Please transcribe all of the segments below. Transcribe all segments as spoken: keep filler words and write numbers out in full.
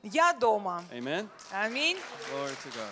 Я дома. Amen. Аминь. Glory to God.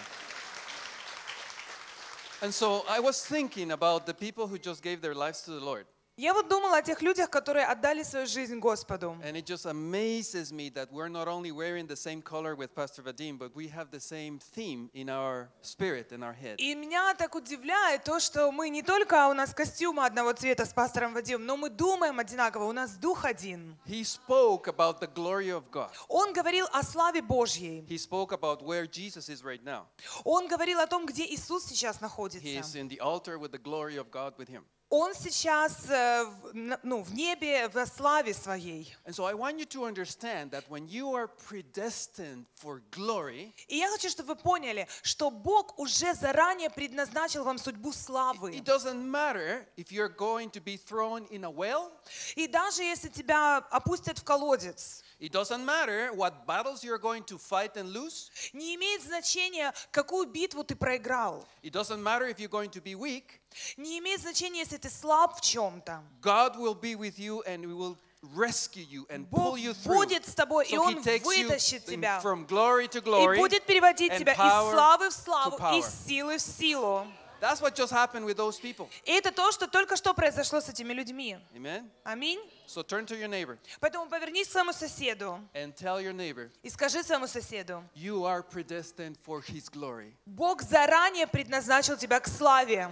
And so I was thinking about the people who just gave their lives to the Lord. Я вот думала о тех людях, которые отдали свою жизнь Господу. And it just amazes me that we're not only wearing the same color with Pastor Vadim, but we have the same theme in our spirit, in our head. И меня так удивляет то, что мы не только у нас костюмы одного цвета с пастором Вадимом, но мы думаем одинаково, у нас дух один. He spoke about the glory of God. Он говорил о славе Божьей. He spoke about where Jesus is right now. Он говорил о том, где Иисус сейчас He находится. is in the altar with the glory of God with him. Он сейчас э, в, на- ну, в небе, в славе своей. And so I want you to understand that when you are predestined for glory, И я хочу, чтобы вы поняли, что Бог уже заранее предназначил вам судьбу славы. it doesn't matter if you're going to be thrown in a well. И даже если тебя опустят в колодец, It doesn't matter what battles you're going to fight and lose. не имеет значения, какую битву ты проиграл. It doesn't matter if you're going to be weak. Не имеет значения, если ты слаб в чем-то. God will be with you and we will rescue you and pull Бог you through. будет с тобой, и So he Он takes you вытащит in- тебя. from glory to И glory. будет переводить and тебя из power славы в to славу, power. из силы в силу. That's what just happened with those people. И это то, что только что произошло с этими людьми. Amen. Аминь. So turn to your neighbor Поэтому повернись к своему соседу and tell your neighbor, и скажи своему соседу: you are predestined for his glory. Бог заранее предназначил тебя к славе.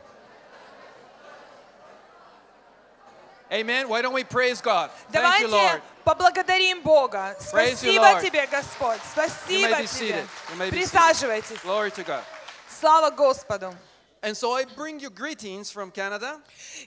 Amen. Why don't we praise God? Thank you, Давайте Lord. поблагодарим Бога. Praise you, Спасибо Lord. тебе, Господь. You Спасибо may be тебе. seated. You may be seated. Присаживайтесь. Glory to God. Слава Господу. And so I bring you greetings from Canada.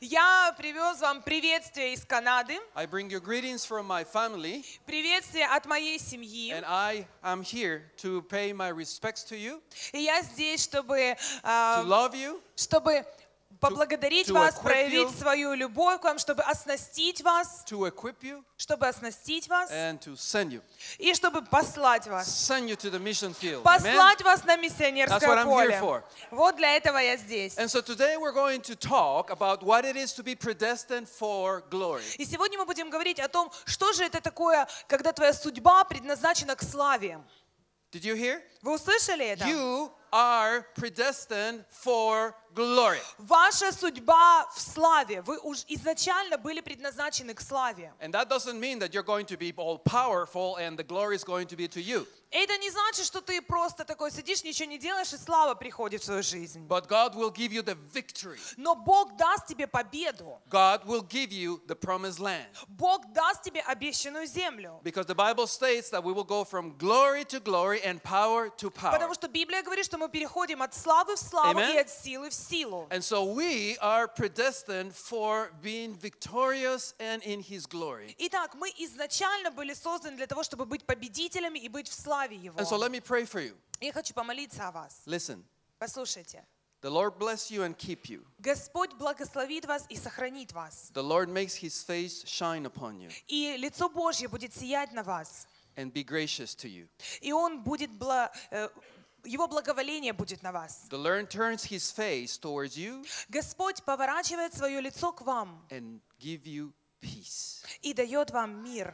Я привез вам приветствие из Канады, I bring you greetings from my family. приветствие от моей семьи. And I am here to pay my respects to you, И я здесь, чтобы, to а, love you, чтобы поблагодарить to вас, equip проявить you. свою любовь к вам, чтобы оснастить вас, to equip you, чтобы оснастить вас and to send you. и чтобы послать вас. Send you to the mission field. Amen? Послать вас на That's what миссионерское I'm here поле. for. Вот для этого я здесь. And so today we're going to talk about what it is to be predestined for glory. И сегодня мы будем говорить о том, что же это такое, когда твоя судьба предназначена к славе. Did you hear? Вы услышали это? You are predestined for glory. Ваша судьба в славе. Вы уж изначально были предназначены к славе. And that doesn't mean that you're going to be all powerful and the glory is going to be to you. Это не значит, что ты просто такой сидишь, ничего не делаешь, и слава приходит в свою жизнь. But God will give you the victory. Но Бог даст тебе победу. God will give you the promised land. Бог даст тебе обещанную землю. Because the Bible states that we will go from glory to glory and power to power. Потому что Библия говорит, что мы переходим от славы в славу Amen. и от силы в силу. And so we are predestined for being victorious and in His glory. Итак, мы изначально были созданы для того, чтобы быть победителями и быть в славе Его. And so let me pray for you. Я хочу помолиться о вас. Listen, Послушайте. the Lord bless you and keep you. Господь благословит вас и сохранит вас. The Lord makes His face shine upon you И лицо Божье будет сиять на вас. and be gracious to you. И Он будет, бла- э, Его благоволение будет на вас. The Lord turns His face towards you Господь поворачивает свое лицо к вам and give you peace. и дает вам мир.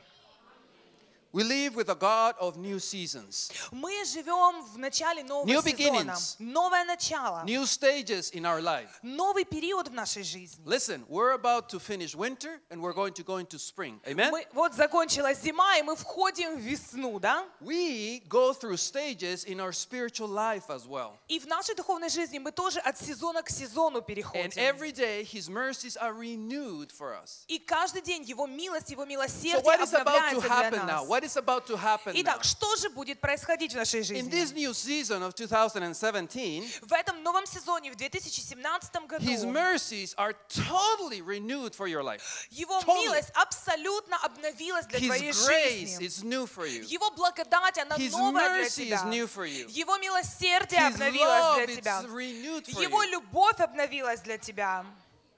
We live with a God of new seasons, Мы живем в начале нового New сезона. beginnings. Новое начало. new stages in our life. Новый период в нашей жизни. Listen, we're about to finish winter and we're going to go into spring. Amen? Мы, вот закончилась зима, и мы входим в весну, да? We go through stages in our spiritual life as well. И в нашей духовной жизни мы тоже от сезона к сезону And переходим. every day His mercies are renewed for us. И каждый день Его милость, Его So милосердие what is about to обновляется для happen now? нас. What is about to happen now? Итак, что же будет происходить в нашей In жизни? this new season of two thousand seventeen, В этом новом сезоне, в две тысячи семнадцатом году, His mercies are totally renewed for your life. Его Totally. милость абсолютно обновилась для твоей His grace жизни. is new for you. Его благодать, она His новая для mercy тебя. is new for you. Его милосердие His обновилось love для тебя. is renewed for Его you. любовь обновилась для тебя.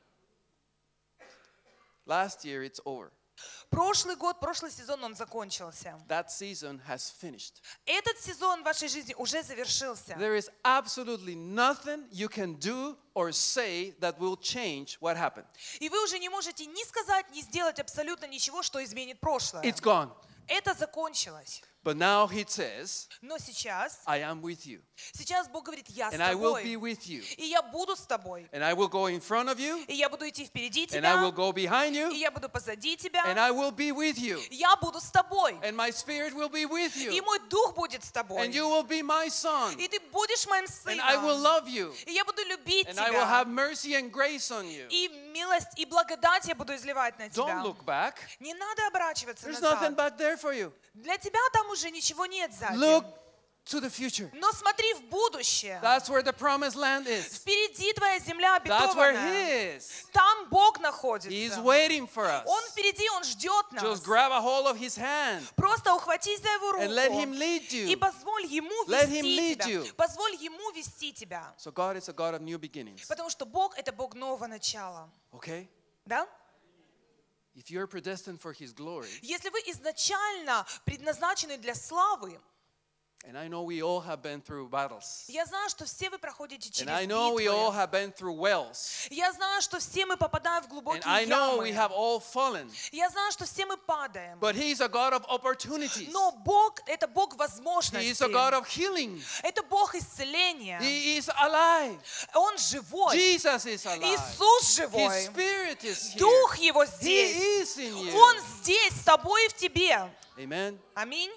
Last year it's over. Прошлый год, прошлый сезон, он закончился. That season has finished. Этот сезон в вашей жизни уже завершился. There is absolutely nothing you can do or say that will change what happened. И вы уже не можете ни сказать, ни сделать абсолютно ничего, что изменит прошлое. It's gone. Это закончилось. But now he says, Но сейчас, I am with you. сейчас Бог говорит, я с And I will be тобой. with you. И я буду с тобой. And I will go in front of you. И я буду идти впереди And I will тебя. go behind И you. я буду позади тебя. And I will be with you. Я буду с тобой. And my spirit will be with И you. мой дух будет с тобой. And you will be my son. И ты будешь моим And I will сыном. love you. И я буду любить And I will have тебя. mercy and grace on you. И милость, и благодать я буду изливать на Don't тебя. look back. Не надо оборачиваться There's nothing назад. back there for you. Для тебя там уже ничего нет сзади. Look to the future. Но смотри в будущее. That's where the promised land is. Впереди твоя земля That's where обетованная. He is. Там Бог He's находится. waiting for us. Он впереди, Он ждет Just нас. grab a hold of His hand Просто ухватись за Его and let Him руку lead и you. позволь Ему Let Him вести lead тебя. you. Позволь Ему вести тебя. So God is a God of new beginnings. Потому что Бог — это Бог нового начала. Okay? Да? If you're predestined for His glory, Если вы изначально предназначены для славы, and I know we all have been through battles, я знаю, что все вы проходите and I через know we all битвы. have been through wells, Я знаю, что все мы попадаем в and глубокие I know we ямы. have all fallen. Я знаю, что все мы падаем. But He's a God of opportunities. Но Бог — это Бог He is возможностей. a God of healing. Это Бог исцеления. He is alive. Он живой. Jesus is alive. Иисус His живой. Spirit is here. Дух Его He здесь. is in you. Он здесь, с тобой и в тебе. Amen. Аминь.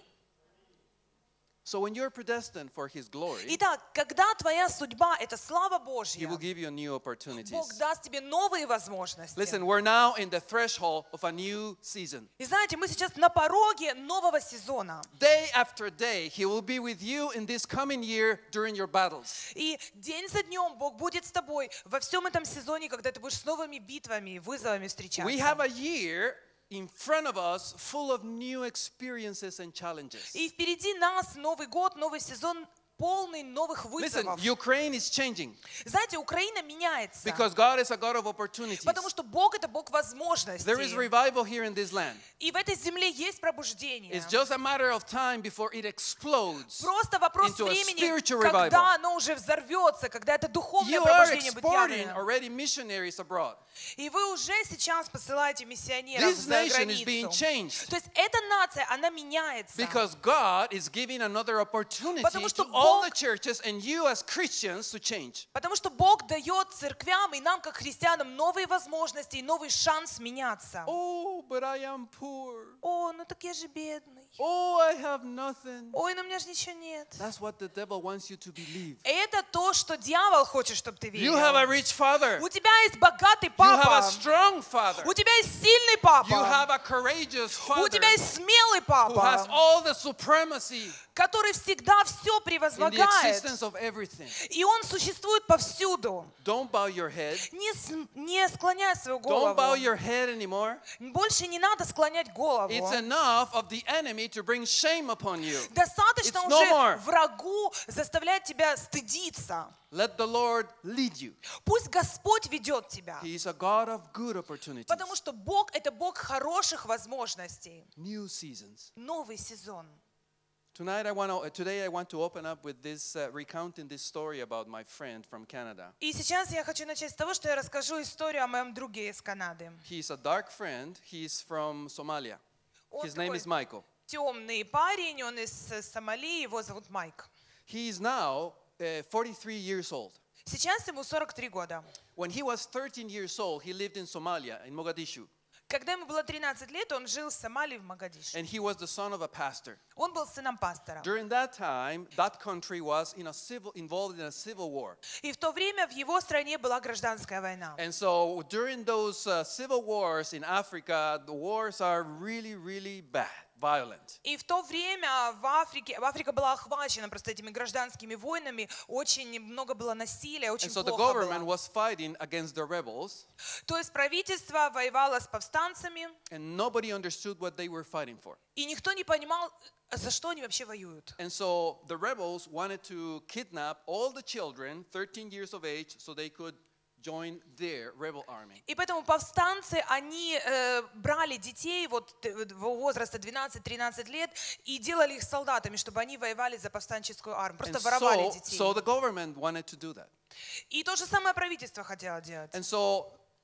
So when you're predestined for His glory, Итак, когда твоя судьба — это слава He Божья, will give you new Бог opportunities. даст тебе новые возможности. Listen, we're now in the threshold of a new season. И знаете, мы сейчас на пороге нового сезона. Day after day, He will be with you in this coming year during your battles. И день за днем Бог будет с тобой во всем этом сезоне, когда ты будешь с новыми битвами и вызовами We have встречаться. a year in front of us full of new experiences and challenges. И впереди нас Новый год, новый сезон, полный новых Listen, вызовов. Ukraine is changing Знаете, Украина меняется, because God is a God of opportunities. потому что Бог — это Бог There is возможностей. revival here in this land. И в этой земле есть пробуждение. It's just a matter of time before it explodes. Просто вопрос into a времени, spiritual когда revival. оно уже взорвется, когда это духовное You are пробуждение будет exporting явно. already missionaries abroad. И вы уже сейчас посылаете миссионеров This за nation is being границу. changed То есть эта нация, она меняется. because God is giving another opportunity Потому что to all the Бог- churches and you as Christians to change. Потому что Бог дает церквям и нам, как христианам, новые возможности и новый шанс меняться. Oh, but I am poor. О, ну так я же бедный. Oh, I have nothing. Ой, ну у меня же ничего нет. That's what the devil wants you to believe. Это то, что дьявол хочет, чтобы ты You have a верил. rich father. У тебя есть богатый You have a папа. strong father. У тебя есть сильный You папа. have a courageous У father тебя есть смелый who has папа, all the supremacy который всегда все in the превозмогает. existence of everything. И он существует повсюду. Don't bow your head. Не, с- не склоняй свою Don't bow голову. your head anymore. Больше не надо склонять голову. It's enough of the enemy to bring shame upon you. Достаточно It's no уже more. врагу заставлять тебя стыдиться. Let the Lord lead you. Пусть Господь ведет тебя. He is a God of good opportunities. Потому что Бог — это Бог хороших возможностей. New seasons. Новый сезон. Tonight I want to, today I want to open up with this, uh, recounting this story about my friend from Canada. И сейчас я хочу начать с того, что я расскажу историю о моем друге из Канады. He's a dark friend. He's from Somalia. Он His name такой is Michael. темный парень, он из э, Сомали, его зовут Майк. He is now uh, forty-three years old. Сейчас ему сорок три года. When he was thirteen years old, he lived in Somalia, in Mogadishu. Когда ему было тринадцать лет, он жил в Сомали, в Могадишо. And he was the son of a pastor. Он был сыном пастора. During that time, that country was in a civil, involved in a civil war. И в то время в его стране была гражданская война. And so during those uh, civil wars in Africa, the wars are really, really bad, violent. И в то время в Африке, Африка была охвачена просто этими гражданскими войнами, очень много было насилия, очень And so the плохо government было. was fighting against the rebels, То есть правительство воевало с повстанцами, and nobody understood what they were fighting for. и никто не понимал, за что они вообще воюют. And so the rebels wanted to kidnap all the children, thirteen years of age, so they could join their rebel army. И поэтому повстанцы, они э, брали детей вот э, возраста двенадцать-тринадцать лет и делали их солдатами, чтобы они воевали за повстанческую армию. Просто And воровали so, детей. so the government wanted to do that. И то же самое правительство хотело делать. And so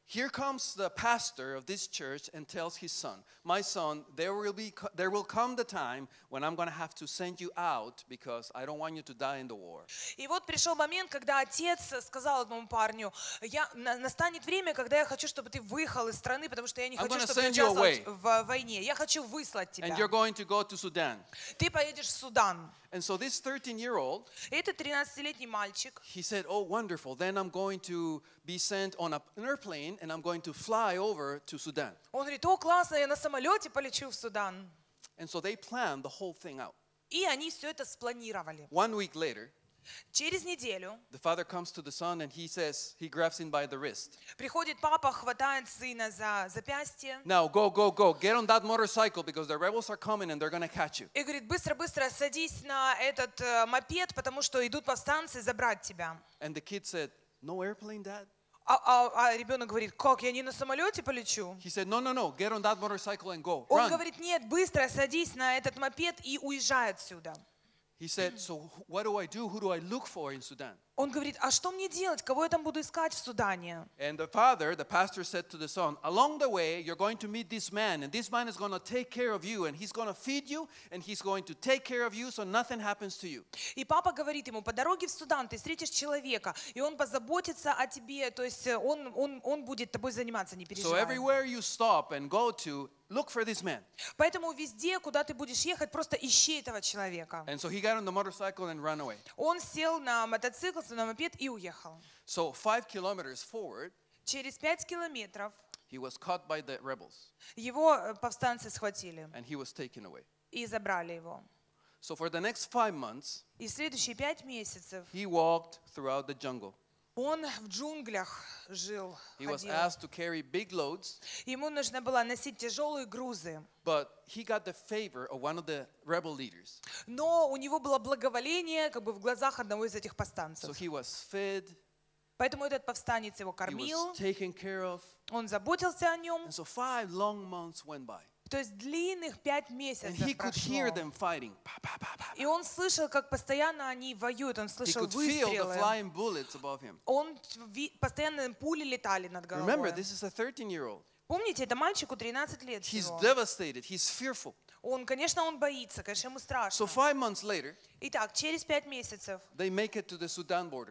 here comes the pastor of this church and tells his son, my son, there will be there will come the time when I'm going to have to send you out because I don't want you to die in the war. И вот пришел момент, когда отец сказал этому парню: я, на- настанет время, когда я хочу, чтобы ты выехал из страны, потому что я не I'm хочу, gonna чтобы ты send you участвовал away. в войне. Я хочу выслать тебя. And you're going to go to Sudan. Ты поедешь в Судан. And so this thirteen-year-old, И этот тринадцатилетний мальчик, he said, oh, wonderful. Then I'm going to be sent on a- an airplane and I'm going to fly over to Sudan. он говорит: о, классно, я на самолете полечу в Судан. And so they planned the whole thing out. И они все это спланировали. One week later, Через неделю the father comes to the son and he says, he grabs him by the wrist. приходит папа, хватает сына за запястье Now go, go, go. Get on that motorcycle because the rebels are coming and they're going to catch you. и говорит: быстро-быстро садись на этот э, мопед, потому что идут повстанцы забрать тебя. And the kid said, no airplane, dad? А, а- а ребенок говорит: как, я не на самолете полечу? He said, no, no, no. Get on that motorcycle and go. Он Run. говорит: нет, быстро садись на этот мопед и уезжай отсюда. He said, so wh- what do I do? Who do I look for in Sudan? Он говорит: а что мне делать? Кого я там буду искать в Судане? And the father, the pastor said to the son, along the way, you're going to meet this man, and this man is going to take care of you, and he's going to feed you, and he's going to take care of you so nothing happens to you. И папа говорит ему: по дороге в Судан ты встретишь человека, и он позаботится о тебе, то есть э, он, он, он будет тобой заниматься, не So переживай. everywhere you stop and go to, look for this man. Поэтому везде, куда ты будешь ехать, просто ищи этого человека. And so he got on the motorcycle and ran away. Он сел на мотоцикл, на мопед и уехал. So five kilometers forward, Через пять километров he was caught by the rebels, его э, повстанцы схватили and he was taken away. и забрали его. So for the next five months, И в следующие пять месяцев he walked throughout the jungle. он в джунглях жил, He was ходил. asked to carry big loads, Ему нужно было носить тяжелые грузы. but he got the favor of one of the rebel leaders. Но у него было благоволение как бы в глазах одного из этих So повстанцев. he was fed, Поэтому этот повстанец его he кормил, was taken care of. он заботился о нем. And so five long months went by. То есть длинных пять And месяцев he could hear прошло. them fighting. Pa, pa, pa, pa. И он слышал, как постоянно они воюют, он He слышал could feel the выстрелы. flying bullets above him. Он ви- постоянно пули летали над Remember, головой. this is a thirteen-year-old. Помните, это мальчику тринадцать лет He's всего. devastated. He's fearful. Он, конечно, он боится, конечно, ему страшно. So five months later, Итак, через пять месяцев they make it to the Sudan border.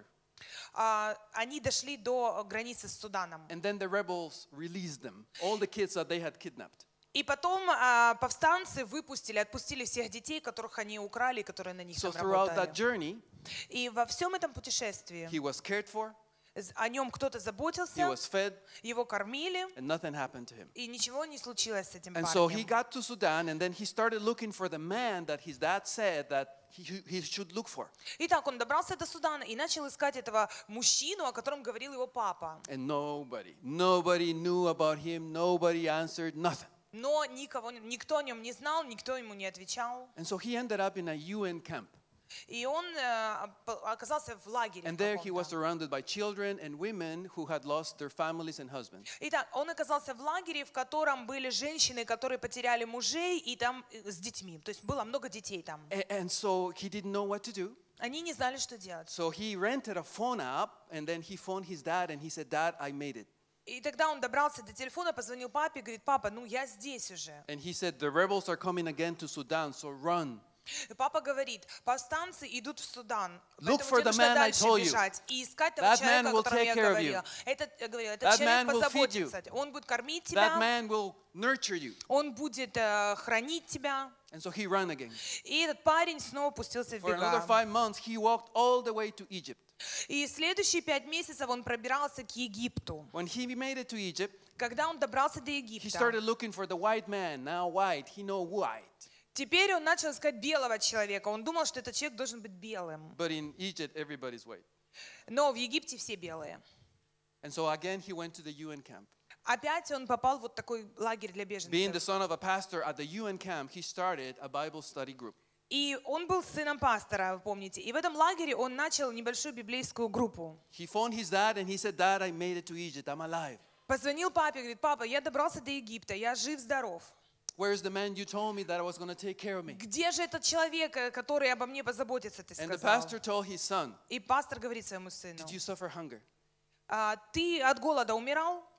а, они дошли до границы с Суданом. And then the rebels released them, all the kids that they had kidnapped. И потом а, повстанцы выпустили, отпустили всех детей, которых они украли, которые на них So там throughout работали. that journey, И во всем этом путешествии he was cared for, з- о нем кто-то he заботился, was fed, его кормили, and nothing happened to him. и ничего не случилось с этим And so he парнем. got to Sudan, and then he started looking for the man that his dad said that he, he should look for. Итак, он добрался до Судана и начал искать этого мужчину, о котором говорил его папа. And nobody, nobody knew about him, nobody answered, nothing. Но никого, не- никто о нем не знал, никто ему не отвечал. And so he ended up in a U N camp. И он э, по- оказался в лагере. And в there he was каком-то. surrounded by children and women who had lost their families and husbands. Итак, он оказался в лагере, в котором были женщины, которые потеряли мужей, и там э, с детьми. То есть было много детей там. A- And so he didn't know what to do. Они не знали, что делать. So he rented a phone app, and then he phoned his dad, and he said, Dad, I made it. И тогда он добрался до телефона, позвонил папе, говорит: папа, ну я здесь уже. And he said, the rebels are coming again to Sudan, so run. И папа говорит: повстанцы идут в Судан, Look поэтому for тебе the нужно man I дальше told you. бежать и искать того That человека, man о will котором take я care of говорила. you. Этот, я говорила, этот That человек man will feed you. позаботится, он будет кормить That тебя, man will nurture you. он будет э, хранить тебя. And so he ran again. И этот парень снова пустился в For another бега. five months, he walked all the way to Egypt. И следующие пять месяцев он пробирался к Египту. When he made it to Egypt, Когда он добрался до he Египта, started looking for the white man. Now white, he know white. теперь он начал искать белого человека. Он думал, что этот человек должен быть белым. But in Egypt, everybody's white. Но в Египте все белые. And so again, he went to the U N camp. Опять он попал в вот такой лагерь для Being the беженцев. son of a pastor at the U N camp, he started a Bible study group. И он был сыном пастора, вы помните. И в этом лагере он начал небольшую библейскую группу. He phoned his dad and he said, Dad, I made it to Egypt. I'm alive. Позвонил папе, говорит: папа, я добрался до Египта, я жив-здоров. Where's the man you told me that was going to take care of me? Где же этот человек, э, который обо мне позаботится, ты And the сказал? pastor told his son, И пастор говорит своему сыну: Did you suffer hunger? «А ты от голода умирал?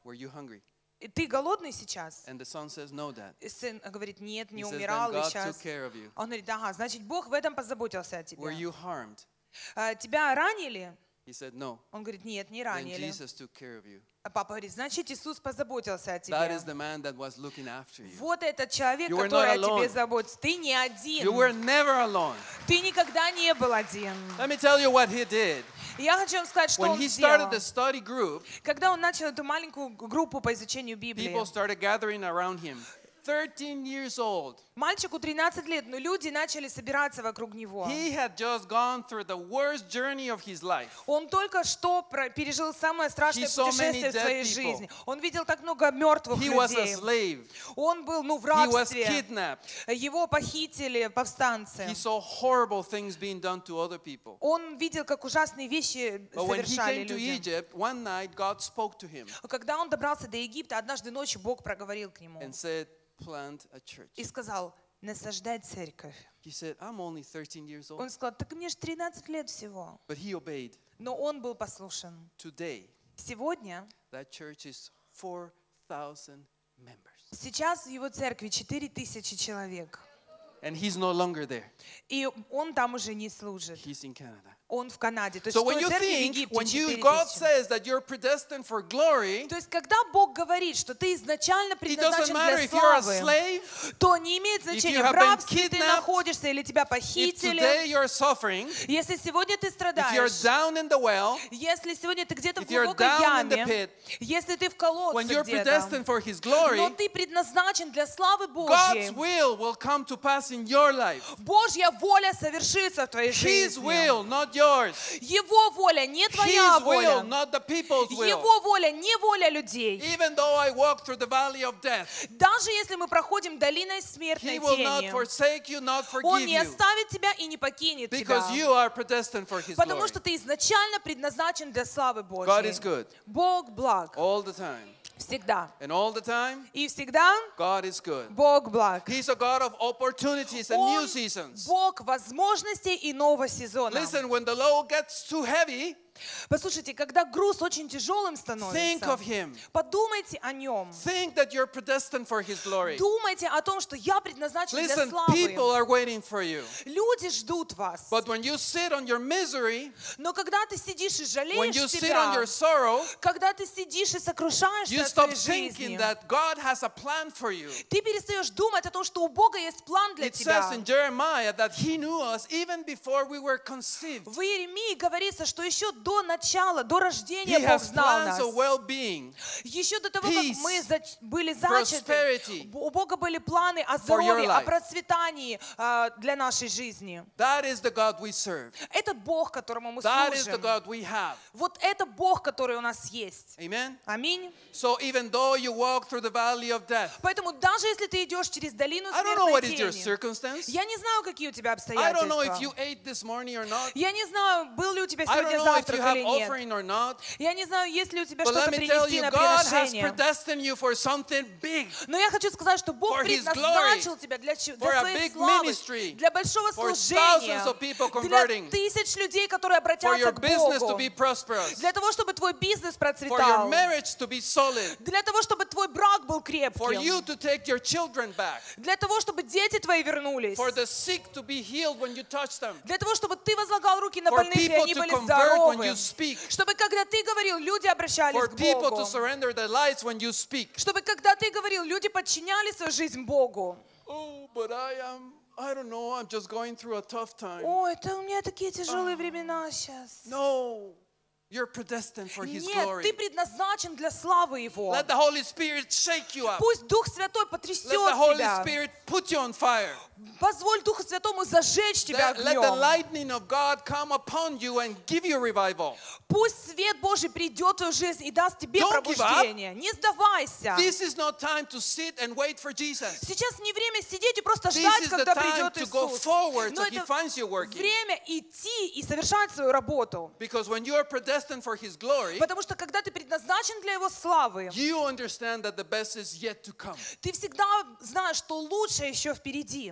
were you hungry? И ты голодный сейчас? And the son says, no, Dad. И сын говорит, нет, не He says, умирал, then и God сейчас. took care of you. Он говорит, ага, значит, Бог в этом позаботился о Were тебе. you harmed? А, тебя ранили? He said, no. Он говорит, нет, не Then ранили. Jesus took care of you. А папа говорит, значит, Иисус позаботился о That тебе. is the man that was looking after you. Вот этот человек, You were который not о тебе alone. заботится. Ты не You один. were never alone. Ты никогда не был один. Let me tell you what he did. И я хочу вам сказать, что When он he started сделал. the study group, Когда он начал эту маленькую группу по изучению Библии, people started gathering around him. thirteen years old. мальчику тринадцать лет, но люди начали собираться вокруг него. He had just gone through the worst journey of his life. Он только что про- пережил самое страшное He saw many путешествие в dead своей people. жизни. Он видел так много мертвых He was a людей. slave. Он был, ну, в He was рабстве. kidnapped. Его похитили повстанцы. He saw horrible things being done to other people. Он видел, как ужасные вещи But when he совершали came to люди. Egypt, one night God spoke to him Когда он добрался до Египта, однажды ночью Бог проговорил к нему and said, plant a church. и сказал, насаждай церковь. He said, I'm only thirteen years Он old. сказал, так мне же тринадцать лет всего. But he obeyed. Но он был послушен. Today, Сегодня, that church is four thousand members. сейчас в его церкви четыре тысячи человек. And he's no longer there. И он там уже не служит. He's in Canada. Он в Канаде. То есть So в when той you церкви в think, Египте when you, четыре God тысячи. says that you're predestined for glory, То есть когда Бог говорит, что ты изначально it doesn't предназначен matter для if you're a славы, slave, то не имеет you значения, have в been рабстве ты kidnapped, находишься или тебя if похитили. today you're suffering, Если сегодня ты if you're страдаешь, down in the well, если сегодня ты где-то в if you're глубокой down in the яме, pit, если ты в when колодце you're где-то, predestined for His glory, но ты предназначен для славы God's Божьей, will will come to pass in your life. Божья воля совершится в твоей His жизни. will, not yours. Его воля, не твоя His will, воля. not the people's will. Его воля, не воля людей. Even though I walk through the valley of death, Даже если мы проходим долиной смертной He will not тени, forsake you, not Он forgive не you, оставит тебя и не покинет тебя. because you are predestined for His Потому glory. что ты изначально предназначен для славы God Божьей. is good Бог благ. all the time. Всегда. And all the time, И всегда God is good. Бог благ. He's a God of opportunities and Он new seasons. Бог возможностей и нового сезона. Listen, when the load gets too heavy, Послушайте, когда груз очень тяжелым think становится, of Him. подумайте о нем. Think that you're predestined for His glory. Думайте о том, что я предназначен для Listen, славы. people are waiting for you. Люди ждут вас. But when you sit on your misery, Но когда ты сидишь и when жалеешь you sit себя, on your sorrow, когда ты сидишь и сокрушаешься you о stop своей thinking жизни, that God has a plan for you. ты перестаешь думать о том, что у Бога есть план для It тебя. says in Jeremiah that He knew us even before we were conceived. В Иеремии говорится, что еще до начала, до рождения He Бог has знал plans нас. of well-being. Еще до того, peace, как мы зач- были зачаты, prosperity у Бога были планы о for your здоровье, о life. процветании а, для нашей жизни. That is the God we serve. Это Бог, которому мы That is the служим. God we have. Вот это Бог, который у нас есть. Amen? Аминь. So even though you walk through the valley of death, Поэтому даже если ты идешь через долину I don't know what смертной is your тени, circumstance. я не знаю, какие у тебя I don't know if обстоятельства. you ate this morning or not. Я не знаю, был ли у тебя I don't сегодня know if you завтрак have или нет. offering or not. Я не знаю, есть ли у тебя But let что-то me tell принести you, на God has приношение. predestined you for something big. Но я хочу сказать, что Бог For His предназначил тебя для, чё- for для a своей big славы, ministry, для большого for служения, thousands of people для converting, тысяч людей, которые For обратятся your к business to Богу, be prosperous. для того, чтобы твой бизнес For your процветал, marriage to be solid. для того, чтобы твой брак был For крепким, you to take your children back. для того, чтобы дети твои вернулись, For the sick to be healed when you touch them. для того, чтобы ты возлагал руки на For больных, и people они to были convert when you здоровы, speak. чтобы когда ты говорил, люди обращались For к people Богу, to surrender their lives when you speak. чтобы когда ты говорил, люди подчиняли свою жизнь Богу. Oh, but I am, I don't know, I'm just going through a tough time. Ой, это у меня такие тяжелые времена сейчас. No, you're predestined for His Нет, glory. ты предназначен для славы Его. Let the Holy Spirit shake you up. Пусть Дух Святой потрясет Let the Holy тебя. Spirit put you on fire. Позволь Духу Святому зажечь тебя Let, let the огнем. lightning of God come upon you and give you revival. Пусть свет Божий придет в твою жизнь и даст тебе Don't give up. пробуждение. Не сдавайся. This is not time to sit and wait for Jesus. Сейчас не время сидеть и просто This ждать, is the когда time придет to go Иисус. forward Но so He это finds you working. время идти и совершать свою работу. Because when you are predestined for His glory, Потому что когда ты предназначен для Его славы, you understand that the best is yet to come. ты всегда знаешь, что лучшее еще впереди.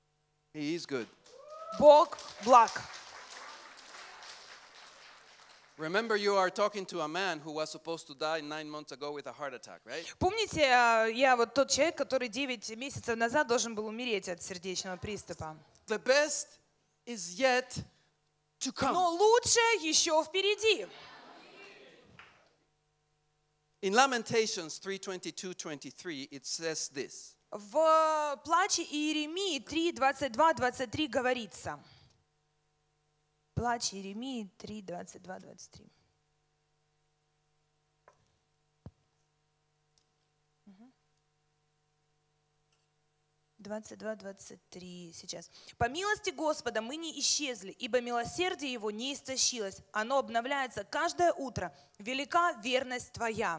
He is good. Бог благ. Remember, you are talking to a man who was supposed to die nine months ago with a heart attack, right? Помните, э, я вот тот человек, который девять месяцев назад должен был умереть от сердечного приступа. The best is yet to come. Но лучшее еще впереди. In Lamentations three twenty-two twenty-three, it says this. В плаче Иеремии три, двадцать два, двадцать три говорится. Плач Иеремии три, двадцать два, двадцать три. двадцать два, двадцать три сейчас. «По милости Господа мы не исчезли, ибо милосердие Его не истощилось. Оно обновляется каждое утро. Велика верность Твоя».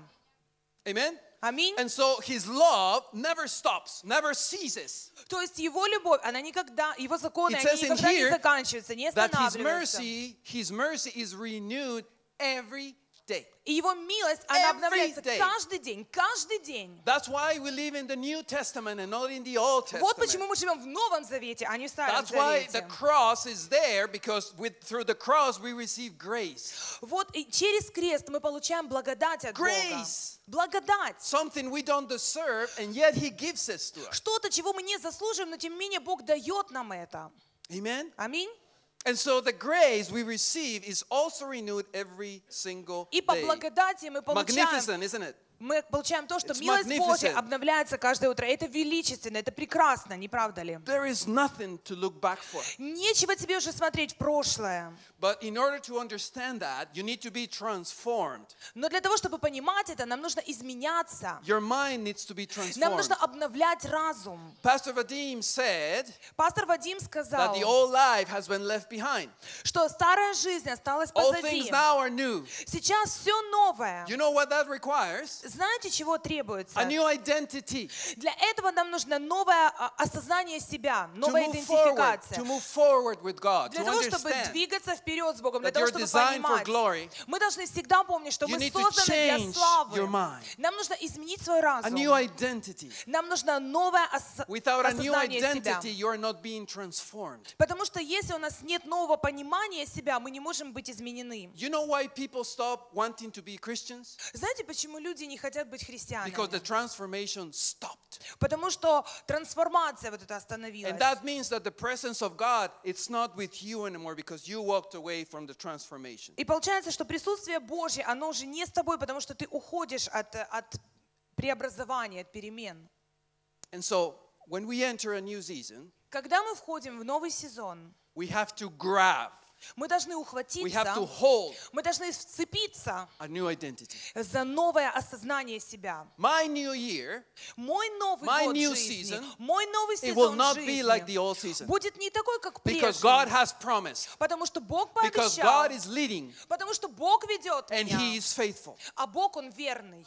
Amen? Аминь. And so his love never stops, never ceases. То есть Его любовь, она никогда, Его законы, It они says in никогда не here заканчиваются, не That his останавливаются. mercy, his mercy is renewed every day. И Его милость, она Every обновляется day. каждый день, каждый день. That's why we live in the New Testament and not in the Old Вот почему Testament. мы живем в Новом Завете, а не в Старом That's why the Завете. cross is there, because with, through the cross we receive grace. Вот и через крест мы получаем благодать от Бога. Grace. Благодать. Something we don't deserve, and yet he gives us to us. Что-то, чего мы не заслуживаем, но тем не менее Бог дает нам это. Amen? Аминь. And so the grace we receive is also renewed every single И по day. благодати мы получаем, Magnificent, isn't it? мы получаем то, что It's милость Божья magnificent. обновляется каждое утро. Это величественно, это прекрасно, не правда ли? There is nothing to look back for. Нечего тебе уже смотреть в прошлое. But in order to understand that, you need to be transformed. Но для того, чтобы понимать это, нам нужно изменяться. Your mind needs to be Нам transformed. нужно обновлять разум. Pastor Vadim said Пастор Вадим that сказал, the old life has been left behind. что старая жизнь осталась All позади. things now are new. Сейчас все новое. You know what that requires? Знаете, чего требуется? A new identity. Для этого нам нужно новое а, осознание себя, To новая move forward, идентификация. to move forward with God, Для to того, чтобы understand двигаться вперед с Богом, для that того, you're чтобы designed for понимать, glory. мы должны всегда помнить, что You мы need to созданы для change славы. your mind. Нам нужно изменить свой A разум. new identity. Нам нужно новое ос- Without a new осознание себя. identity, you are not being transformed. Потому что если у нас нет нового понимания себя, мы не можем быть изменены. You know why people stop wanting to be Christians? Знаете, почему люди не хотят быть христианами? Because the transformation stopped. Потому что трансформация вот эта остановилась. And that means that the presence of God, it's not with you anymore because you walked away from the transformation. И получается, что присутствие Божье, оно уже не с тобой, потому что ты уходишь от, от преобразования, от перемен. And so, when we enter a new season, Когда мы входим в новый сезон, we have to grab, мы должны we have to ухватиться, hold мы должны вцепиться a new identity. за новое осознание себя. My new year, Мой новый My год new жизни, season, мой новый it will сезон not be like the жизни old season. будет не такой, как Because God прежний. has promised. Потому что Бог Because пообещал, God is leading потому что Бог ведет and He меня, is faithful. а Бог, Он верный.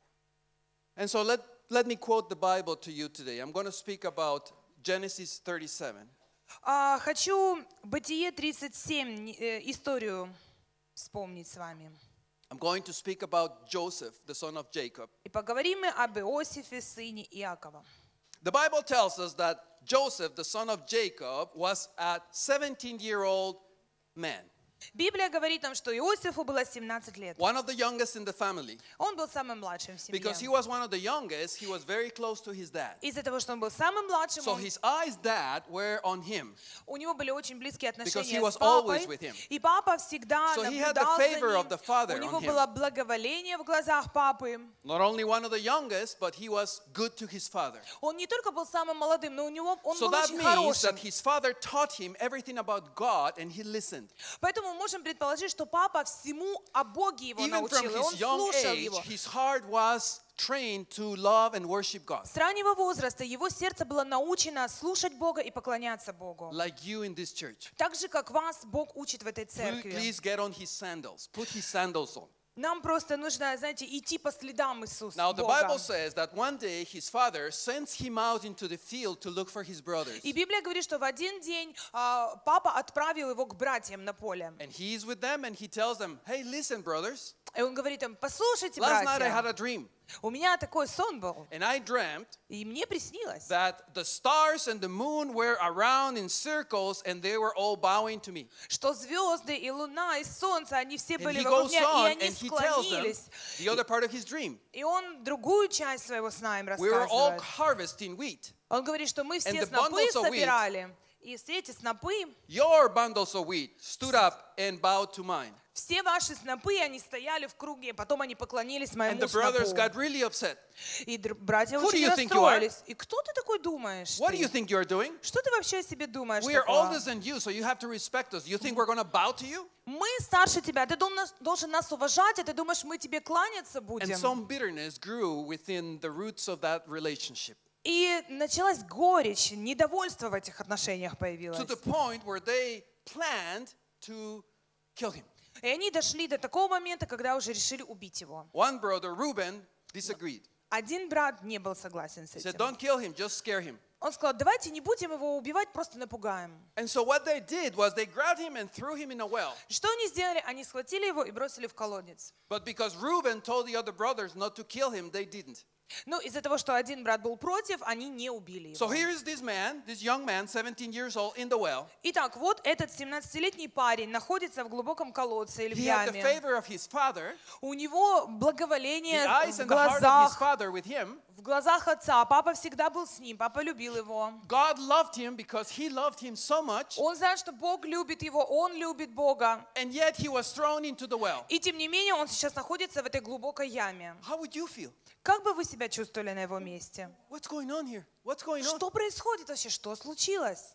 And so let, let me quote the Bible to you today. I'm going to speak about Genesis thirty-seven. А, Хочу Бытие тридцать семь, э, историю вспомнить с вами. I'm going to speak about Joseph, the son of Jacob. И поговорим мы об Иосифе, сыне Иакова. The Bible tells us that Joseph, the son of Jacob, was a seventeen-year-old man, Библия говорит нам, что Иосифу было семнадцать лет. one of the youngest in the family. Он был самым младшим в семье. Because he was one of the youngest, he was very close to his dad. Из-за того, что он был самым младшим, So он- his eyes, dad, were on him. у него были очень близкие Because he отношения was с папой. always with him. И папа всегда So he had the наблюдал favor за of the ним. father У него on him. было благоволение в глазах папы. Not only one of the youngest, but he was good to his father. Он не только был самым молодым, но у него он So был that очень means хорошим. that his father taught him everything about God and he listened. Поэтому мы можем предположить, что папа всему о Боге его Even from научил, и он his young слушал age, его. his heart was trained to love and worship God. С раннего возраста его сердце было научено слушать Бога и поклоняться Богу. Like you in this church. Так же, как вас Бог учит в этой Please, церкви. please get on his sandals. Put his sandals on. Нам просто нужно, знаете, идти по следам Иисуса. Now, the Бога. Bible says that one day his father sends him out into the field to look for his brothers. И Библия говорит, что в один день а, папа отправил его к братьям на поле. And he's with them and he tells them, hey, listen, brothers, И он говорит им: послушайте, last night I had братья, a dream. у меня такой сон был, And I dreamt и мне приснилось, that the stars and the moon were around in circles and they were all bowing to me. что звезды и луна и солнце, они все And были he вокруг goes меня, и on они and he tells them склонились. the other part of his dream. И он другую часть своего сна им We were all рассказывает. harvesting wheat. Он говорит, что мы все the снопы bundles of wheat- собирали, и все эти снопы, Your bundles of wheat stood up and bowed to mine. все ваши снопы, они стояли в круге, потом они поклонились And моему the brothers снопу. got really upset. И др- братья Who do очень you think you are? расстроились. И кто ты такой думаешь? What do you ты? think you're doing? Что ты вообще о себе думаешь? We are такого? older than you, so you have to respect us. You think we're going to bow to you? Мы старше тебя, ты дол- нас- должен нас уважать, а ты думаешь, мы тебе кланяться And будем? some bitterness grew within the roots of that relationship И началась горечь, недовольство в этих отношениях появилось. to the point where they planned to kill him. И они дошли до такого момента, когда уже решили убить его. One brother, Reuben, disagreed. Один брат не был согласен с He said, этим. don't kill him, just scare him. Он сказал: давайте не будем его убивать, просто напугаем. And so what they did was they grabbed him and threw him in a well. Что они сделали? Они схватили его и бросили в колодец. But because Reuben told the other brothers not to kill him, they didn't. Ну, из-за того, что один брат был против, они не убили So его. here is this man, this young man, seventeen years old, in the well. Итак, вот этот семнадцатилетний парень находится в глубоком колодце или в He had the яме. favor of his father, У него the благоволение eyes в and the heart of his глазах, father with him. в глазах отца. Папа всегда был с ним, папа любил его. God loved him because he loved him so much, Он знает, что Бог любит его, он любит Бога. and yet he was thrown into the well. И тем не менее, он сейчас находится в этой глубокой яме. How would you feel? Как бы вы себя чувствовали на его месте? What's going on here? What's going on? Что происходит вообще? Что случилось?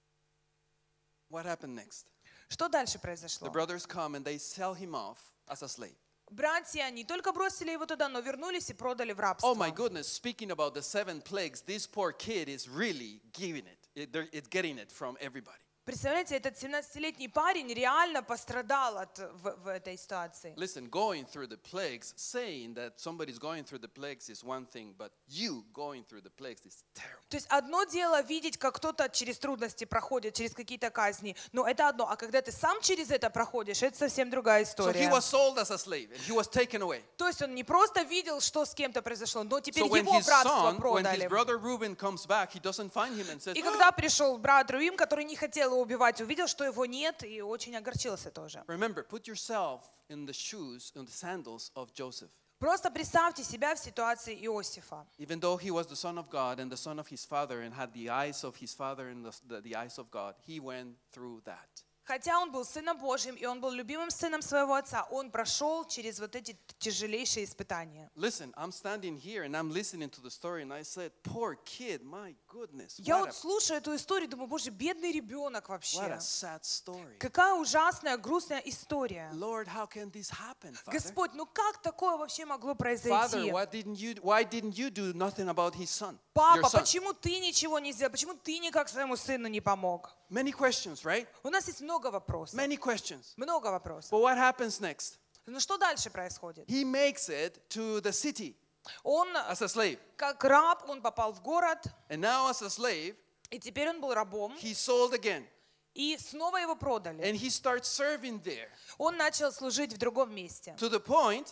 What happened next? Что дальше The произошло? brothers come and they sell him off as a slave. Братья не только бросили его туда, но вернулись и продали в рабство. Oh my goodness, speaking about the seven plagues, this poor kid is really giving it. It- they're- It's getting it from everybody. Представляете, этот семнадцатилетний парень реально пострадал от, в, в этой ситуации. Listen, going through the plagues, saying that somebody's going through the plagues is one thing, but you going through the plagues is terrible. То есть одно дело видеть, как кто-то через трудности проходит, через какие-то казни, но это одно. А когда ты сам через это проходишь, это совсем другая So he история. was sold as a slave and he was taken away. То есть он не просто видел, что с кем-то произошло, но теперь So when его his в рабство son, when his продали. brother Reuben comes back, he doesn't find him and says, И "Ah." когда пришел брат Руим, который не хотел его убивать, увидел, что его нет, и очень огорчился тоже. Remember, put yourself in the shoes, in the sandals of Joseph. Просто представьте себя в ситуации Иосифа. Even though he was the son of God and the son of his father and had the eyes of his father and the, the, the eyes of God, he went through that. Хотя он был сыном Божьим, и он был любимым сыном своего отца, он прошел через вот эти тяжелейшие испытания. Listen, I'm standing here and I'm listening to the story and I said, poor kid, my goodness. Я What вот a, слушаю эту историю, думаю: боже, бедный ребенок what вообще. a sad story. Какая ужасная, грустная история. Lord, how can this happen, Father? Господь, ну как такое вообще могло Father, произойти? why didn't you, why didn't you do nothing about his son? Your Папа, son? почему ты ничего не сделал? Почему ты никак своему сыну не помог? Many questions, right? У нас есть много вопросов. Many questions. Много вопросов. But what happens next? Ну что дальше происходит? He makes it to the city Он, as a slave. как раб, он попал в город, And now as a slave, и теперь он был рабом, he's sold again. и снова его продали. And he starts serving there Он начал служить в другом месте. to the point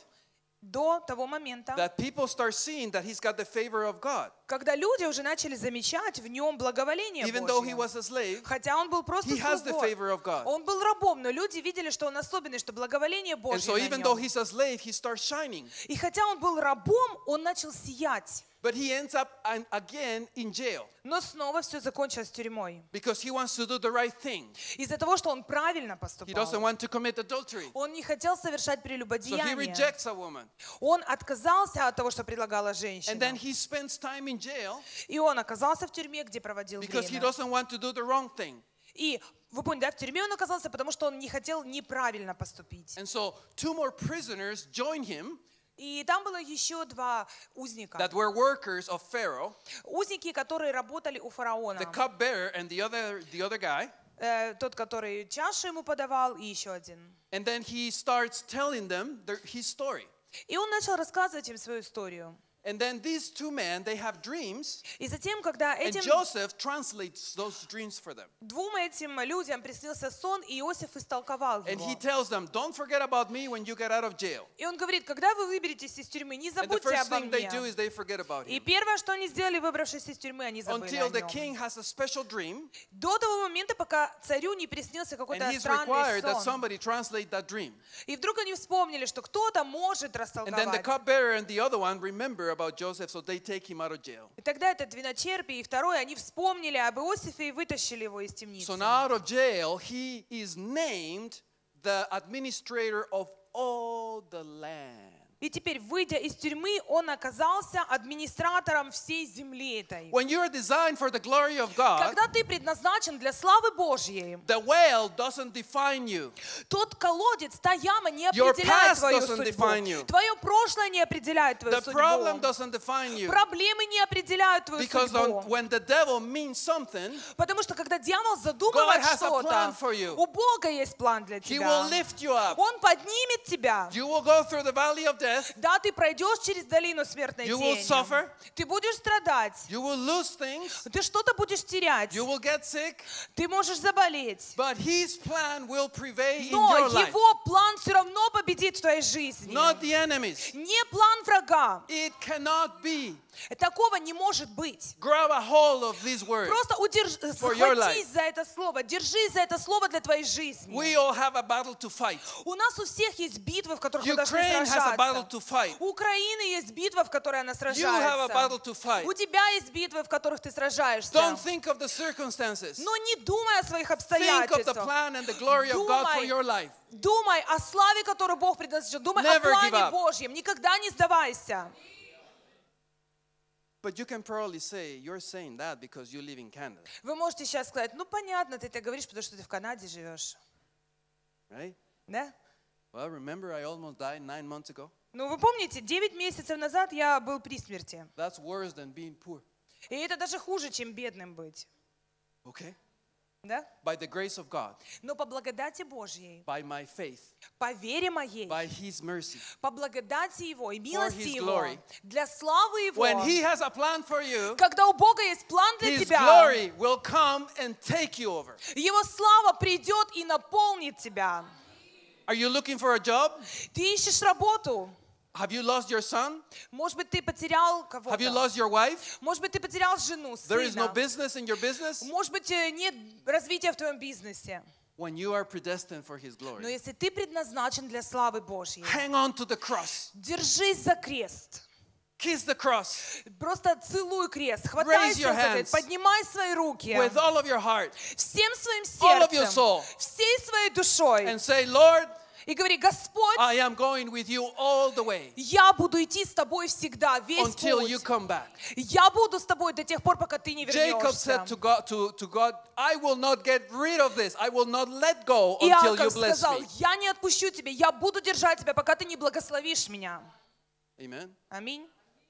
До того момента, that people start seeing that he's got the favor of God. когда люди уже начали замечать в нем благоволение Even though he Божье. was a slave, Хотя он был просто he has the слугой. favor of God. Он был рабом, но люди видели, что он особенный, что благоволение And Божье so на even though нем. he's a slave, he starts shining. И хотя он был рабом, он начал сиять. But he ends up an- again in jail Но снова все закончилось тюрьмой. because he wants to do the right thing. Из-за того, что он правильно He doesn't поступал. want to commit adultery. Он не хотел совершать So he прелюбодеяние. rejects a woman. Он отказался от того, что предлагала And then женщина. he spends time in jail И он оказался в тюрьме, где проводил because he время. doesn't want to do the wrong thing. И вы поняли, да, в тюрьме он оказался, потому что он не хотел неправильно поступить. And so two more prisoners join him И там было еще два узника. that were workers of Pharaoh, Узники, которые работали у фараона. the cupbearer and the other, the other guy. э, тот, который чашу ему подавал, и еще один. And then he starts telling them their, his story. И он начал рассказывать им свою историю. And then these two men, they have dreams, И затем, когда and этим Joseph translates those dreams for them. двум этим людям приснился сон, и Иосиф истолковал And he его. tells them, don't forget about me when you get out of jail. И он говорит, когда вы выберетесь из тюрьмы, не And the забудьте first обо thing they мне. do is they forget about И him. первое, что они сделали, выбравшись из тюрьмы, они забыли Until о the нем. king has a special dream, До того момента, пока царю не приснился and какой-то he's странный required that сон. somebody translate that dream. И вдруг они вспомнили, что кто-то может And then the растолковать. cupbearer and the other one remember about Joseph, so they take him out of jail. И тогда этот виночерпий и второй, они вспомнили об Иосифе и вытащили его из темницы. So now out of jail, he is named the administrator of all the land. И теперь, выйдя из тюрьмы, он оказался администратором всей земли этой. When you are designed for the glory of God, Когда ты предназначен для славы Божьей, the well doesn't define you. тот колодец, та яма не Your определяет past твою doesn't судьбу. define you. Твое прошлое не определяет твою The problem судьбу. doesn't define you. Проблемы не определяют твою Because on, судьбу. when the devil means something, Потому что когда дьявол задумывает God has a plan что-то, for you. у Бога есть план для he тебя. will lift you up. Он поднимет тебя. You will go through the valley of death. Да, ты пройдешь через долину смертной You will тени. suffer. Ты будешь страдать. You will lose things. Ты что-то будешь терять. You will get sick. Ты можешь заболеть. But his plan will prevail in Но your life. его план все равно победит в твоей жизни. Not the enemies. Не план врага. It cannot be. Такого не может быть. Grab a hold of these words. Просто удерж... For your схватись life. за это слово. Держись за это слово для твоей жизни. We all have a battle to fight. У нас у всех есть битвы, в которых мы должны Ukraine has a battle сражаться. to fight. У Украины есть битва, в которой она You have a battle сражается. to fight. У тебя есть битвы, в которых ты сражаешься. Don't think of the circumstances. Но не думай о своих Think of the обстоятельствах. plan and the glory of God for Думай. your life. Думай о славе, которую Бог предназначил. Думай Never о плане give up. Божьем. Никогда не сдавайся. But you can probably say, you're saying that because you live in Canada, Вы можете сейчас сказать, ну понятно, ты это говоришь, потому что ты в Канаде живешь. right? Да? Well, remember I almost died nine months ago? Ну вы помните, девять месяцев назад я был при смерти. That's worse than being poor. И это даже хуже, чем бедным быть. Okay? Да? By the grace of God, Но по благодати Божьей, by my faith, по вере моей, by His mercy, по благодати Его и милости His Его, glory. для славы Его, when He has a plan for you, когда у Бога есть план для His тебя, glory will come and take you over. Его слава придет и наполнит тебя. Are you looking for a job? Ты ищешь работу. Have you lost your son? Может быть, ты потерял Have you кого-то. lost your wife? Может быть, ты потерял жену, There is no сына. business in your business? Может быть, э, нет развития в твоем бизнесе. When you are predestined for His Но glory, если ты предназначен для славы Божьей, hang on to the cross. держись за крест. Kiss the cross Просто целуй крест, Raise хватайся your за hands. крест, поднимай свои руки with all of your heart всем своим all of your сердцем, soul. всей своей душой and say, Lord, и говори, Господь, I am going with you all the way я буду идти с тобой всегда, весь until you путь. come back. Я буду с тобой до тех пор, пока ты не Jacob вернешься. said to God, to, to God, I will not get rid of this. I will not let go until you Иаков bless сказал, me. я не отпущу тебя, я буду держать тебя, пока ты не благословишь меня. Amen. Аминь.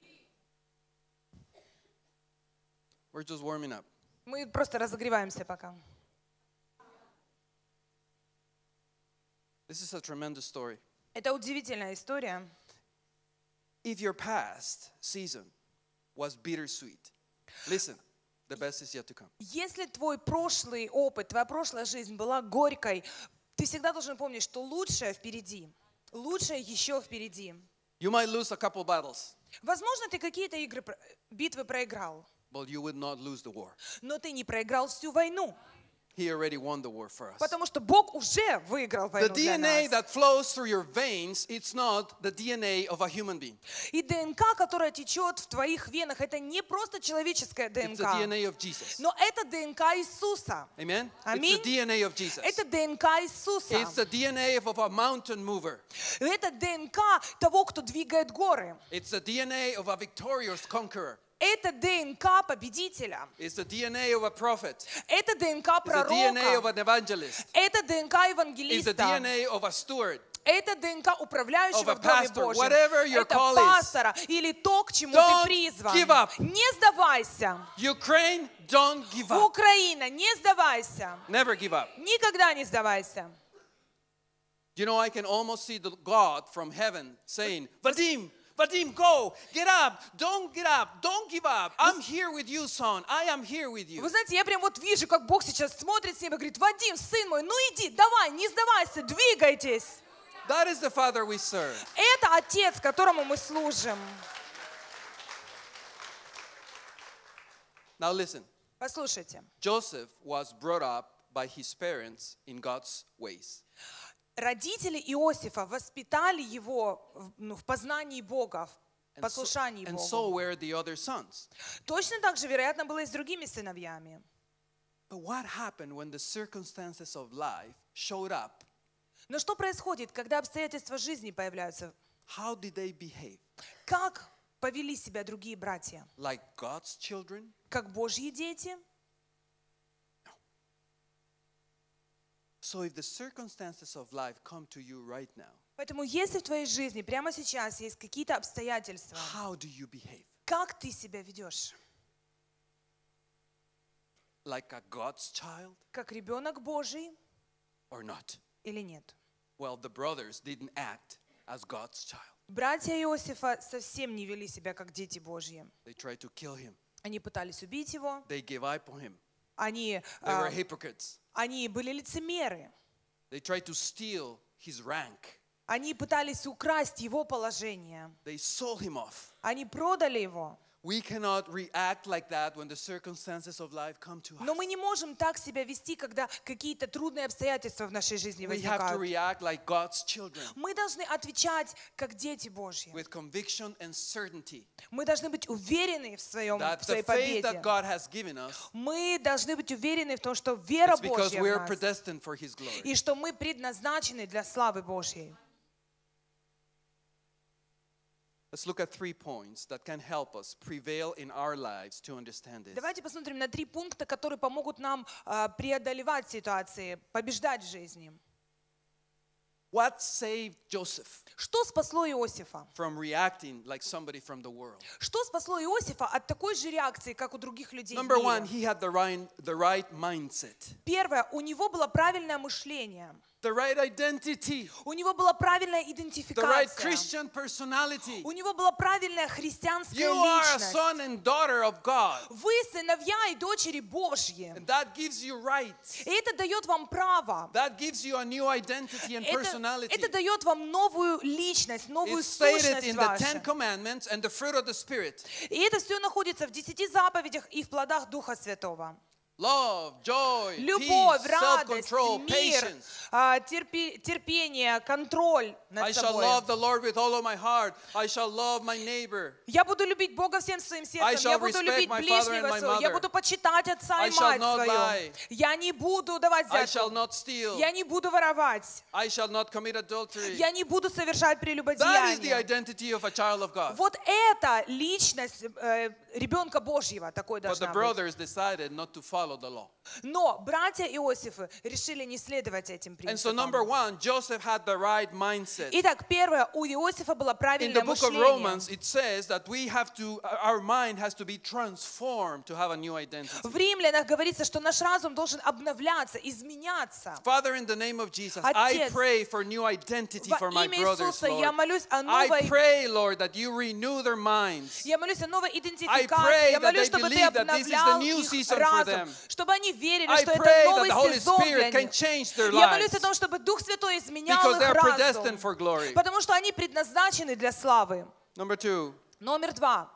We're just warming up. Мы просто разогреваемся пока. This is a tremendous story. Это удивительная история. If your past season was bittersweet, listen, the best is yet to come. Если твой прошлый опыт, твоя прошлая жизнь была горькой, ты всегда должен помнить, что лучшее впереди. Лучшее еще впереди. You might lose a couple battles, Возможно, ты какие-то игры, про- битвы проиграл, but you would not lose the war. но ты не проиграл всю войну, He already won the war for us. потому что Бог уже выиграл The войну для D N A нас. that flows through your veins, it's not the D N A of a human being. И ДНК, которая течет в твоих венах, это не просто человеческая It's the D N ДНК, A of Jesus. но это ДНК Иисуса. Amen? It's Аминь. the D N A of Jesus. Это ДНК Иисуса. It's the D N A of a mountain mover. Это ДНК того, кто двигает горы. It's the D N A of a victorious conqueror. Это ДНК победителя. It's the D N A of a prophet. Это ДНК It's the D N A of пророка. an evangelist. Это ДНК It's the евангелиста. D N A of a steward. Это ДНК управляющего of a в Доме pastor, Божьем. whatever your Это call is. пастора или то, к чему Don't ты призван. give up. Не сдавайся. Ukraine, don't give up. Украина, не сдавайся. Never give up. Никогда не сдавайся. You know, I can almost see the God from heaven saying, Vadim, Vadim, go, get up, don't get up, don't give up. I'm here with you, son. I am here with you. Вы знаете, я прям вот вижу, как Бог сейчас смотрит с неба и говорит: Вадим, сын мой, ну иди, давай, не сдавайся, двигайтесь. That is the Father we serve. Это Отец, которому мы служим. Now listen, Послушайте. Joseph was brought up by his parents in God's ways. Родители Иосифа воспитали его в, ну, в познании Бога, в And so, послушании and so Богу. were the other sons. Точно так же, вероятно, было и с другими сыновьями. But what happened when the circumstances of life showed up? Но что происходит, когда обстоятельства жизни появляются? How did they behave? Как повели себя другие братья? Like God's children? Как Божьи дети? So if the circumstances of life come to you right now, Поэтому если в твоей жизни прямо сейчас есть какие-то обстоятельства, how do you behave? как ты себя ведешь? Like a God's child Как ребенок Божий or not? или нет? Well, the brothers didn't act as God's child. Братья Иосифа совсем не вели себя как дети Божьи. They tried to kill him. Они пытались убить его, They gave up on him. они, They а, were hypocrites. они были лицемеры, They tried to steal his rank. они пытались украсть его положение, They sold him off. они продали его. We cannot react like that when the circumstances of life come to us. Но мы не можем так себя вести, когда какие-то трудные обстоятельства в нашей жизни We have to возникают. react like God's children Мы должны отвечать как дети Божьи. with conviction and certainty Мы должны быть уверены в, своем, that в своей the faith победе. that God has given us Мы должны быть уверены в том, что вера is because Божья we в are нас, predestined for His glory. и что мы предназначены для славы Божьей. Let's look at three points that can help us prevail in our lives to understand this. Давайте посмотрим на три пункта, которые помогут нам а, преодолевать ситуации, побеждать в жизни. What saved Joseph Что спасло Иосифа? from reacting like somebody from the world? Что спасло Иосифа от такой же реакции, как у других людей в Number one, мире? he had the right, the right mindset, Первое, у него было правильное мышление. the right identity, У него была правильная the right идентификация. Christian personality. У него была правильная христианская You are a личность. son and daughter of God, Вы сыновья и дочери Божьи. and that gives you rights. И это дает вам право. That gives you a new identity and Это, personality. это дает вам новую личность, новую It's stated сущность in the Ten вашу. Commandments and the fruit of the Spirit. И это все находится в десяти заповедях и в плодах Духа Святого. Love, joy, Любовь, peace, радость, self-control, мир, patience. а, терпи- терпение, контроль I над shall собой. love the Lord with all of my heart. I shall love my neighbor. Я буду любить Бога всем своим I сердцем. shall Я буду respect любить my father and ближнего my своего. Я mother. буду почитать отца I и shall мать not свою. lie. Я не буду давать I shall взятку. not steal. Я не буду воровать. I shall not commit adultery. Я не буду совершать That is the прелюбодеяние. identity of a child of God. Вот это личность э, ребенка Божьего такой But the должна быть. brothers decided not to follow the law. Но братья Иосифы решили не следовать этим And so number принципам. one, Joseph had the right mindset. Итак, первое, у Иосифа было In правильное the book of мышление. Romans, it says that we have to, our mind has to be transformed to have a new identity. В Римлянах говорится, что наш разум должен обновляться, изменяться. Father, in the name of Jesus, I Отец, pray for new identity for Во my имя brothers, Иисуса я Lord. молюсь о I новой, pray, Lord, that you renew their minds. я молюсь о новой I pray идентификации, я that молюсь, they чтобы ты believe that this is the обновлял new их season for разум, them. чтобы они верили, I что это pray that новый the Holy сезон для Spirit can них. change their Я молюсь о lives том, чтобы Дух Святой изменял because их they're разум, predestined for glory. потому что они предназначены для славы. Number two, Номер два.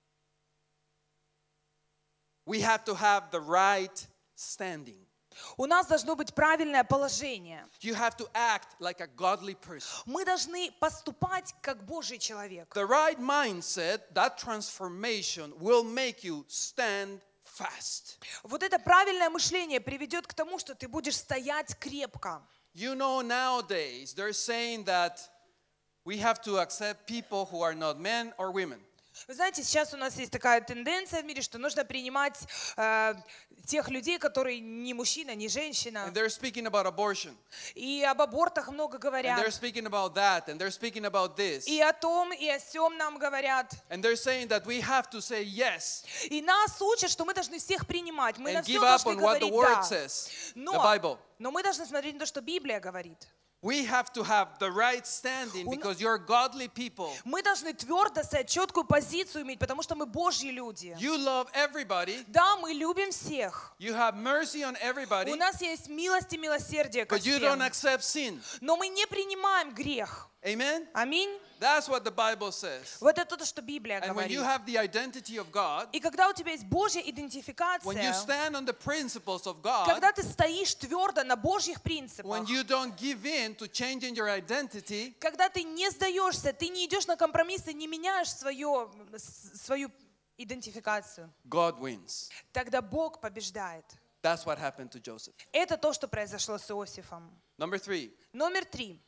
we have to have the right standing. У нас должно быть правильное положение. You have to act like a godly person. Мы должны поступать как Божий человек. The right mindset, that transformation will make you stand fast. Вот это правильное мышление приведет к тому, что ты будешь стоять крепко. You know, nowadays they're saying that we have to accept people who are not men or women. Вы знаете, сейчас у нас есть такая тенденция в мире, что нужно принимать э, тех людей, которые не мужчина, не женщина. And they're speaking about abortion. И об абортах много And they're говорят. speaking about that. And they're speaking about this. И о том, и о сём нам говорят. And they're saying that we have to say yes И нас учат, что мы должны всех принимать. Мы на and все give up должны on what the говорить word «да». says, the Но, Bible. но мы должны смотреть на то, что Библия говорит. We have to have the right standing because you're godly people. Мы должны твердо стоять, четкую позицию иметь, потому что мы Божьи люди. You love everybody. Да, мы любим всех. You have mercy on everybody. У нас есть милость и милосердие ко But you don't всем. accept sin. Но мы не принимаем грех. Amen? Аминь. That's what the Bible says. Вот это то, что Библия And when you говорит. have the identity of God, И когда у тебя есть Божья when you идентификация, stand on the principles of God, когда ты стоишь твердо на Божьих принципах, when you don't give in to changing your identity, когда ты не сдаешься, ты не идешь на компромиссы, не меняешь свое, с- свою идентификацию, God wins. тогда Бог побеждает. That's what happened to Joseph. Это то, что произошло с Иосифом. Number three, Номер три.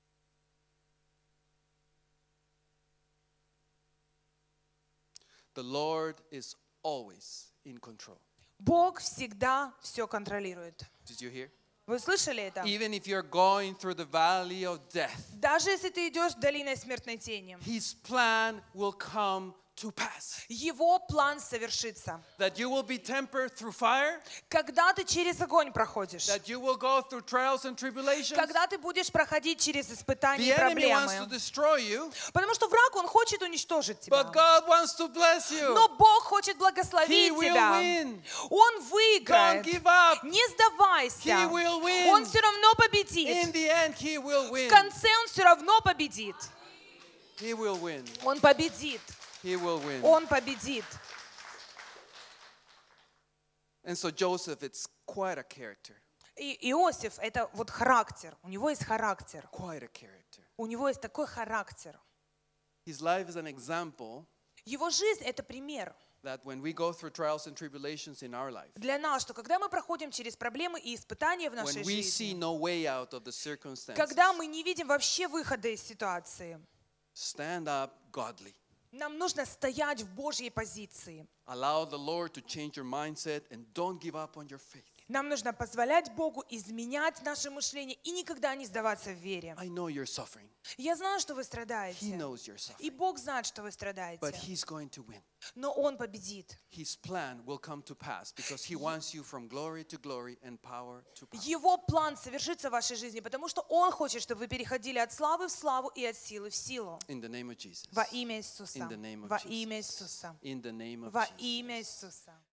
the Lord is always in control. Бог всегда все контролирует. Did you hear? Вы слышали это? Even if you're going through the valley of death, Даже если ты идешь долиной смертной тени, His plan will come to pass. Его план совершится. That you will be tempered through fire, Когда ты через огонь проходишь, that you will go through trials and tribulations. когда ты будешь проходить через испытания и The enemy wants to проблемы. destroy you, Потому что враг, он хочет уничтожить тебя. but God wants to bless you. Но Бог хочет He благословить will тебя. win. Он Don't выиграет. give up. Не сдавайся. He will win. Он все равно In победит. the end, He will В win. конце он все равно победит. He will win. Он победит. He will win. Он победит. And so Joseph, it's quite a character. И Иосиф — это вот характер. У него есть характер. Quite a character. У него есть такой характер. His life is an example Его жизнь — это пример that when we go through trials and tribulations in our life, для нас, что когда мы проходим через проблемы и испытания в нашей when we see жизни, no way out of the circumstances, когда мы не видим вообще выхода из ситуации, stand up godly. нам нужно стоять в Божьей позиции. Allow the Lord to change your mindset and don't give up on your faith. Нам нужно позволять Богу изменять наше мышление и никогда не сдаваться в вере. I know you're suffering. Я знаю, что вы He страдаете. knows you're И suffering. Бог знает, что вы But страдаете. He's going to win. Но Он победит. His plan will come to pass because He wants you from glory to glory and power to power. Его план совершится в вашей жизни, потому что Он хочет, чтобы вы переходили от славы в славу и от силы в силу. In the name of Jesus. Во имя Иисуса. In the name of Во Jesus. имя Иисуса. In the name of Во Jesus. имя Иисуса.